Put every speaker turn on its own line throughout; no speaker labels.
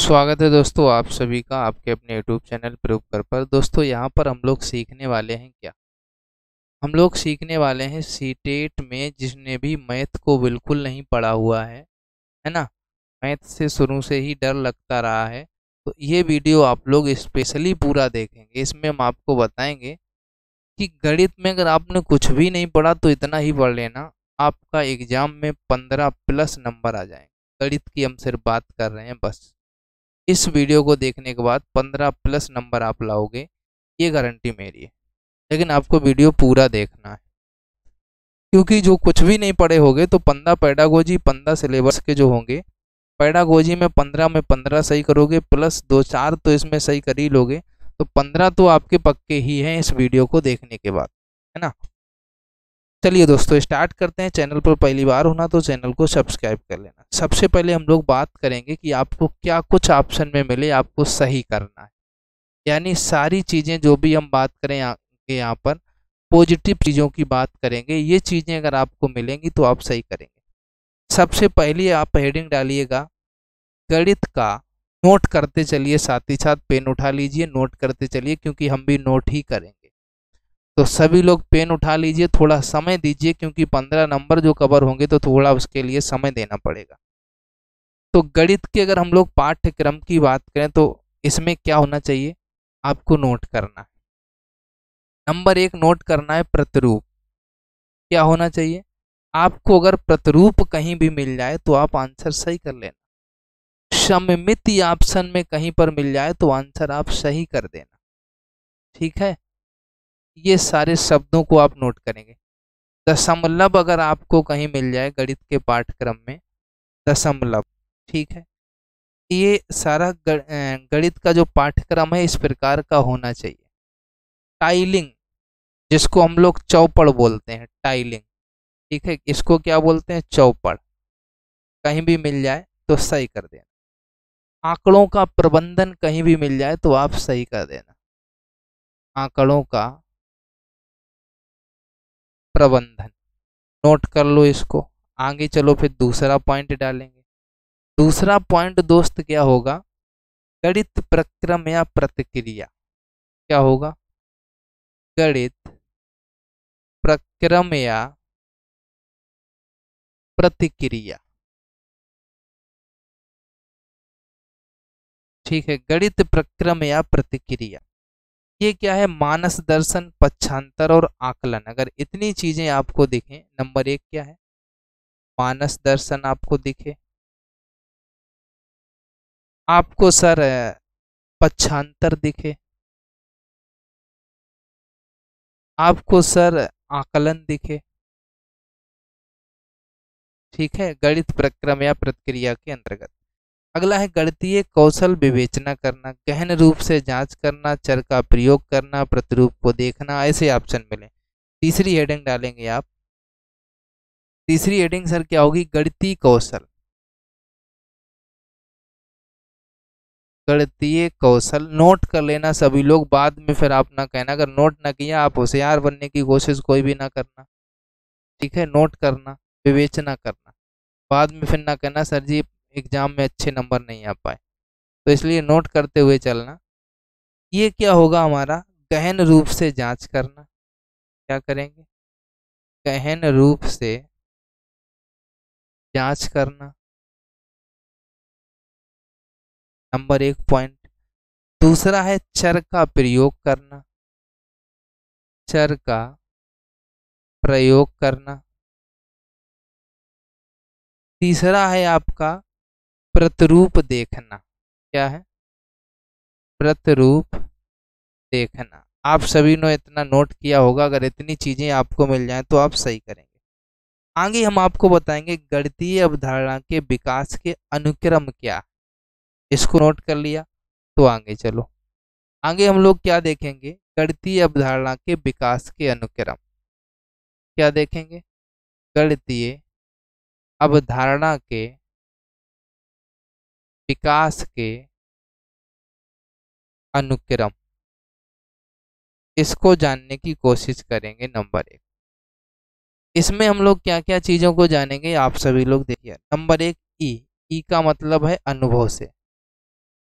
स्वागत है दोस्तों आप सभी का आपके अपने यूट्यूब चैनल प्रूव कर पर। दोस्तों यहाँ पर हम लोग सीखने वाले हैं क्या? हम लोग सीखने वाले हैं सीटेट में जिसने भी मैथ को बिल्कुल नहीं पढ़ा हुआ है ना, मैथ से शुरू से ही डर लगता रहा है, तो ये वीडियो आप लोग स्पेशली पूरा देखेंगे। इसमें हम आपको बताएंगे कि गणित में अगर आपने कुछ भी नहीं पढ़ा तो इतना ही पढ़ लेना, आपका एग्जाम में 15+ नंबर आ जाएंगे। गणित की हम सिर्फ बात कर रहे हैं बस। इस वीडियो को देखने के बाद 15+ नंबर आप लाओगे, ये गारंटी मेरी है। लेकिन आपको वीडियो पूरा देखना है, क्योंकि जो कुछ भी नहीं पढ़े होंगे तो 15 पैडागोजी 15 सिलेबस के जो होंगे, पैडागोजी में 15 में 15 सही करोगे, प्लस 2-4 तो इसमें सही कर ही लोगे, तो 15 तो आपके पक्के ही हैं इस वीडियो को देखने के बाद, है ना। चलिए दोस्तों स्टार्ट करते हैं। चैनल पर पहली बार होना तो चैनल को सब्सक्राइब कर लेना। सबसे पहले हम लोग बात करेंगे कि आपको क्या कुछ ऑप्शन में मिले, आपको सही करना है। यानी सारी चीज़ें जो भी हम बात करें यहाँ पर पॉजिटिव चीज़ों की बात करेंगे, ये चीज़ें अगर आपको मिलेंगी तो आप सही करेंगे। सबसे पहले आप हेडिंग डालिएगा गणित का, नोट करते चलिए, साथ ही साथ पेन उठा लीजिए, नोट करते चलिए, क्योंकि हम भी नोट ही करेंगे। तो सभी लोग पेन उठा लीजिए, थोड़ा समय दीजिए, क्योंकि 15 नंबर जो कवर होंगे तो थोड़ा उसके लिए समय देना पड़ेगा। तो गणित के अगर हम लोग पाठ्यक्रम की बात करें तो इसमें क्या होना चाहिए, आपको नोट करना है। नंबर 1 नोट करना है प्रतिरूप। क्या होना चाहिए, आपको अगर प्रतिरूप कहीं भी मिल जाए तो आप आंसर सही कर लेना। सममिति ऑप्शन में कहीं पर मिल जाए तो आंसर आप सही कर देना, ठीक है। ये सारे शब्दों को आप नोट करेंगे। दशमलव अगर आपको कहीं मिल जाए गणित के पाठ्यक्रम में, दशमलव, ठीक है। ये सारा गणित का जो पाठ्यक्रम है इस प्रकार का होना चाहिए। टाइलिंग, जिसको हम लोग चौपड़ बोलते हैं, टाइलिंग, ठीक है, इसको क्या बोलते हैं, चौपड़, कहीं भी मिल जाए तो सही कर देना। आंकड़ों का प्रबंधन कहीं भी मिल जाए तो आप सही कर देना। आंकड़ों का प्रबंधन, नोट कर लो इसको। आगे चलो फिर दूसरा पॉइंट डालेंगे। दूसरा पॉइंट दोस्त क्या होगा, गणित प्रक्रम या प्रतिक्रिया। क्या होगा, गणित प्रक्रम या प्रतिक्रिया, ठीक है। गणित प्रक्रम या प्रतिक्रिया, ये क्या है, मानस दर्शन, पक्षांतर और आकलन। अगर इतनी चीजें आपको दिखें, नंबर 1 क्या है, मानस दर्शन आपको दिखे, आपको सर पक्षांतर दिखे, आपको सर आकलन दिखे, ठीक है, गणित प्रक्रम या प्रतिक्रिया के अंतर्गत। अगला है गणितीय कौशल, विवेचना करना, गहन रूप से जांच करना, चर का प्रयोग करना, प्रतिरूप को देखना, ऐसे ऑप्शन मिले। तीसरी हेडिंग डालेंगे आप। तीसरी हेडिंग सर क्या होगी, गणितीय कौशल। गणितीय कौशल नोट कर लेना सभी लोग, बाद में फिर आप ना कहना अगर नोट ना किया, आप होशियार बनने की कोशिश कोई भी ना करना, ठीक है। नोट करना, विवेचना करना, बाद में फिर ना कहना सर जी एग्जाम में अच्छे नंबर नहीं आ पाए, तो इसलिए नोट करते हुए चलना। ये क्या होगा हमारा, गहन रूप से जांच करना। क्या करेंगे, गहन रूप से जांच करना, नंबर 1 पॉइंट। दूसरा है चर का प्रयोग करना, चर का प्रयोग करना। तीसरा है आपका प्रतिरूप देखना। क्या है, प्रतिरूप देखना। आप सभी ने इतना नोट किया होगा, अगर इतनी चीजें आपको मिल जाएं तो आप सही करेंगे। आगे हम आपको बताएंगे गणितीय अवधारणा के विकास के अनुक्रम क्या, इसको नोट कर लिया तो आगे चलो। आगे हम लोग क्या देखेंगे, गणितीय अवधारणा के विकास के अनुक्रम। क्या देखेंगे, गणितीय अवधारणा के विकास के अनुक्रम, इसको जानने की कोशिश करेंगे। नंबर 1, इसमें हम लोग क्या क्या चीजों को जानेंगे आप सभी लोग देखिए। नंबर 1 ई, ई का मतलब है अनुभव से।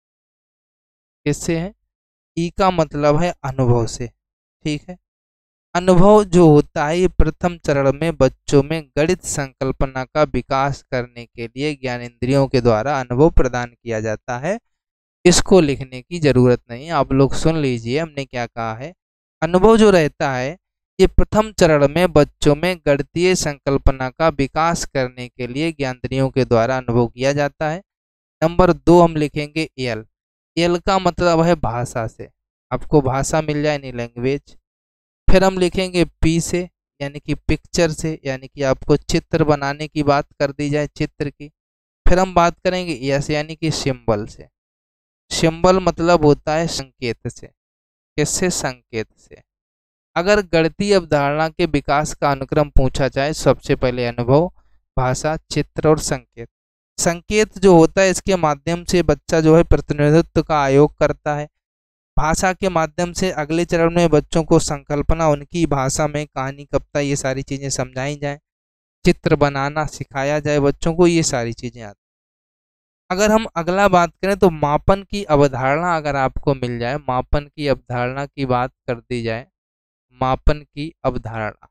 किससे है? ई का मतलब है अनुभव से। ठीक है, अनुभव जो होता है ये प्रथम चरण में बच्चों में गणित संकल्पना का विकास करने के लिए ज्ञानेंद्रियों के द्वारा अनुभव प्रदान किया जाता है। इसको लिखने की जरूरत नहीं, आप लोग सुन लीजिए हमने क्या कहा है। अनुभव जो रहता है ये प्रथम चरण में बच्चों में गणितीय संकल्पना का विकास करने के लिए ज्ञानेंद्रियों के द्वारा अनुभव किया जाता है। नंबर 2 हम लिखेंगे एल। एल का मतलब है भाषा से, आपको भाषा मिल जाए नहीं, लैंग्वेज। फिर हम लिखेंगे पी से, यानी कि पिक्चर से, यानी कि आपको चित्र बनाने की बात कर दी जाए, चित्र की। फिर हम बात करेंगे यस यानी कि सिंबल से। सिंबल मतलब होता है संकेत से। किससे? संकेत से। अगर गणितीय अवधारणा के विकास का अनुक्रम पूछा जाए, सबसे पहले अनुभव, भाषा, चित्र और संकेत। संकेत जो होता है इसके माध्यम से बच्चा जो है प्रतिनिधित्व का आयोग करता है। भाषा के माध्यम से अगले चरण में बच्चों को संकल्पना, उनकी भाषा में कहानी, कविता, ये सारी चीजें समझाई जाए। चित्र बनाना सिखाया जाए बच्चों को, ये सारी चीजें आती। अगर हम अगला बात करें तो मापन की अवधारणा अगर आपको मिल जाए, मापन की अवधारणा की बात कर दी जाए, मापन की अवधारणा,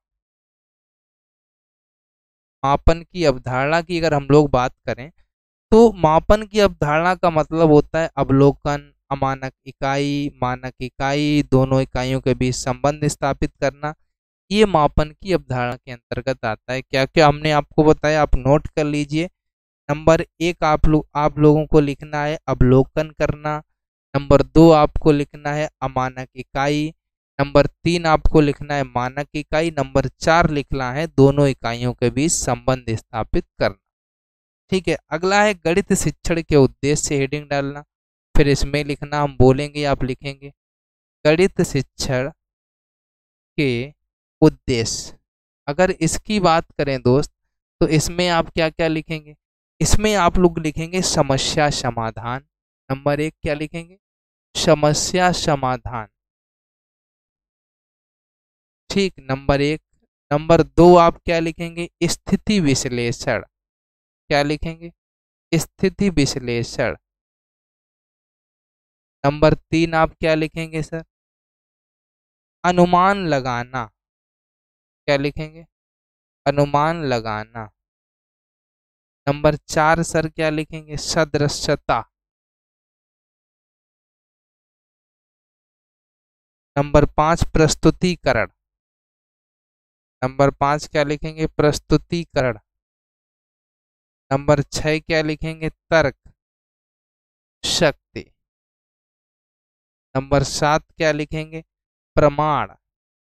मापन की अवधारणा की अगर हम लोग बात करें तो मापन की अवधारणा का मतलब होता है अवलोकन, अमानक इकाई, मानक इकाई, दोनों इकाइयों के बीच संबंध स्थापित करना। ये मापन की अवधारणा के अंतर्गत आता है। क्या क्या हमने आपको बताया, आप नोट कर लीजिए। नंबर 1 आप लोगों को लिखना है अवलोकन करना। नंबर 2 आपको लिखना है अमानक इकाई। नंबर 3 आपको लिखना है मानक इकाई। नंबर 4 लिखना है दोनों इकाइयों के बीच संबंध स्थापित करना। ठीक है, अगला है गणित शिक्षण के उद्देश्य से हेडिंग डालना। फिर इसमें लिखना, हम बोलेंगे आप लिखेंगे, गणित शिक्षण के उद्देश्य। अगर इसकी बात करें दोस्त, तो इसमें आप क्या क्या लिखेंगे? इसमें आप लोग लिखेंगे समस्या समाधान। नंबर 1 क्या लिखेंगे? समस्या समाधान। ठीक, नंबर 1। नंबर 2 आप क्या लिखेंगे? स्थिति विश्लेषण। क्या लिखेंगे? स्थिति विश्लेषण। नंबर 3 आप क्या लिखेंगे सर? अनुमान लगाना। क्या लिखेंगे? अनुमान लगाना। नंबर 4 सर क्या लिखेंगे? सदृशता। नंबर 5 प्रस्तुतिकरण। नंबर 5 क्या लिखेंगे? प्रस्तुतिकरण। नंबर 6 क्या लिखेंगे? तर्क शक्ति। नंबर 7 क्या लिखेंगे? प्रमाण,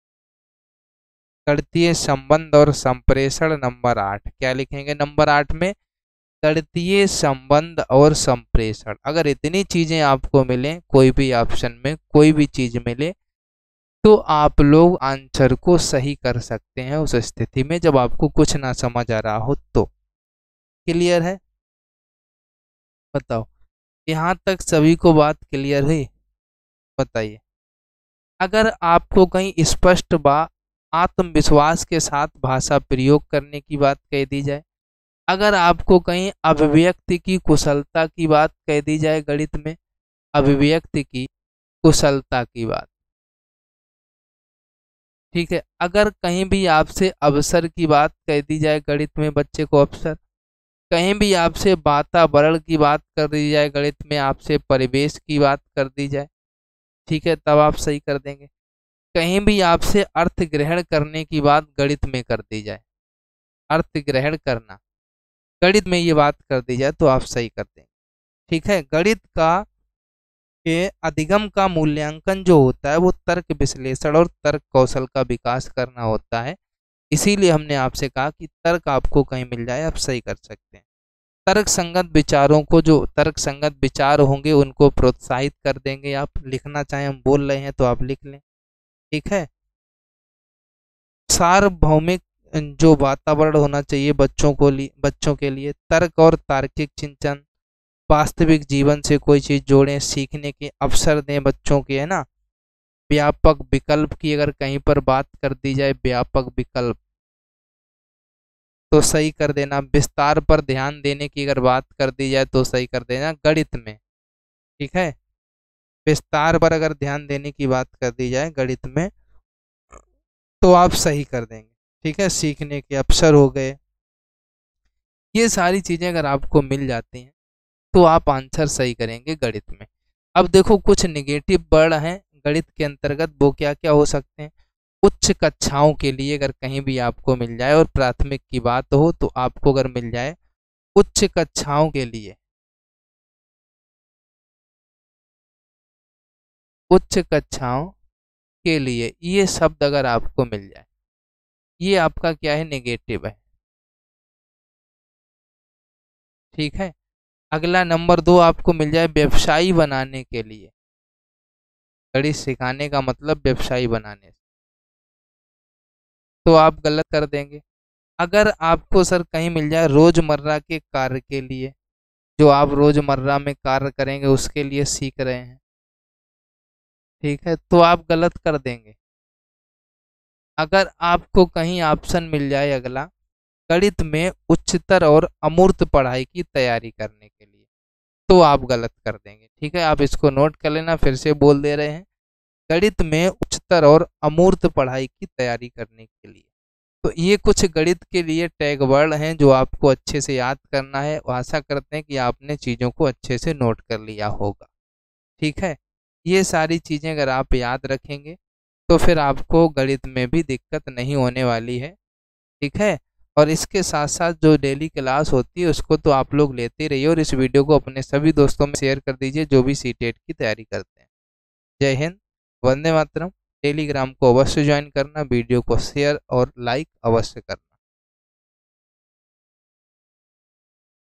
गणितीय संबंध और संप्रेषण। नंबर 8 क्या लिखेंगे? नंबर 8 में गणितीय संबंध और संप्रेषण। अगर इतनी चीजें आपको मिले, कोई भी ऑप्शन में कोई भी चीज मिले, तो आप लोग आंसर को सही कर सकते हैं उस स्थिति में जब आपको कुछ ना समझ आ रहा हो तो। क्लियर है? बताओ, यहाँ तक सभी को बात क्लियर हुई? बताइए। अगर आपको कहीं स्पष्ट आत्मविश्वास के साथ भाषा प्रयोग करने की बात कह दी जाए, अगर आपको कहीं अभिव्यक्ति की कुशलता की बात कह दी जाए, गणित में अभिव्यक्ति की कुशलता की बात, ठीक है, अगर कहीं भी आपसे अवसर की बात कह दी जाए, गणित में बच्चे को अवसर, कहीं भी आपसे वातावरण की बात कर दी जाए, गणित में आपसे परिवेश की बात कर दी जाए, ठीक है, तब आप सही कर देंगे। कहीं भी आपसे अर्थ ग्रहण करने की बात गणित में कर दी जाए, अर्थ ग्रहण करना गणित में ये बात कर दी जाए, तो आप सही कर देंगे। ठीक है, गणित का के अधिगम का मूल्यांकन जो होता है वो तर्क विश्लेषण और तर्क कौशल का विकास करना होता है। इसीलिए हमने आपसे कहा कि तर्क आपको कहीं मिल जाए आप सही कर सकते हैं। तर्क संगत विचारों को, जो तर्क संगत विचार होंगे उनको प्रोत्साहित कर देंगे। आप लिखना चाहें, हम बोल रहे हैं तो आप लिख लें। ठीक है, सार्वभौमिक जो वातावरण होना चाहिए बच्चों के लिए तर्क और तार्किक चिंतन, वास्तविक जीवन से कोई चीज़ जोड़ें, सीखने के अवसर दें बच्चों के, है ना। व्यापक विकल्प की अगर कहीं पर बात कर दी जाए, व्यापक विकल्प, तो सही कर देना। विस्तार पर ध्यान देने की अगर बात कर दी जाए तो सही कर देना गणित में। ठीक है, विस्तार पर अगर ध्यान देने की बात कर दी जाए गणित में, तो आप सही कर देंगे। ठीक है, सीखने के अवसर हो गए, ये सारी चीज़ें अगर आपको मिल जाती हैं तो आप आंसर सही करेंगे गणित में। अब देखो कुछ निगेटिव वर्ड हैं गणित के अंतर्गत, वो क्या क्या हो सकते हैं। उच्च कक्षाओं के लिए अगर कहीं भी आपको मिल जाए, और प्राथमिक की बात हो तो आपको अगर मिल जाए उच्च कक्षाओं के लिए, उच्च कक्षाओं के लिए ये शब्द अगर आपको मिल जाए, ये आपका क्या है, नेगेटिव है। ठीक है, अगला नंबर 2 आपको मिल जाए व्यवसायी बनाने के लिए। गणित सिखाने का मतलब व्यवसायी बनाने से, तो आप गलत कर देंगे। अगर आपको सर कहीं मिल जाए रोजमर्रा के कार्य के लिए, जो आप रोजमर्रा में कार्य करेंगे उसके लिए सीख रहे हैं, ठीक है, तो आप गलत कर देंगे। अगर आपको कहीं ऑप्शन मिल जाए अगला, गणित में उच्चतर और अमूर्त पढ़ाई की तैयारी करने के लिए, तो आप गलत कर देंगे। ठीक है, आप इसको नोट कर लेना, फिर से बोल दे रहे हैं, गणित में उच्चतर और अमूर्त पढ़ाई की तैयारी करने के लिए। तो ये कुछ गणित के लिए टैग वर्ड हैं जो आपको अच्छे से याद करना है। आशा करते हैं कि आपने चीज़ों को अच्छे से नोट कर लिया होगा। ठीक है, ये सारी चीज़ें अगर आप याद रखेंगे तो फिर आपको गणित में भी दिक्कत नहीं होने वाली है। ठीक है, और इसके साथ साथ जो डेली क्लास होती है उसको तो आप लोग लेते ही रहिए, और इस वीडियो को अपने सभी दोस्तों में शेयर कर दीजिए जो भी सीटेट की तैयारी करते हैं। जय हिंद, वंदे मातरम। टेलीग्राम को अवश्य ज्वाइन करना, वीडियो को शेयर और लाइक अवश्य करना।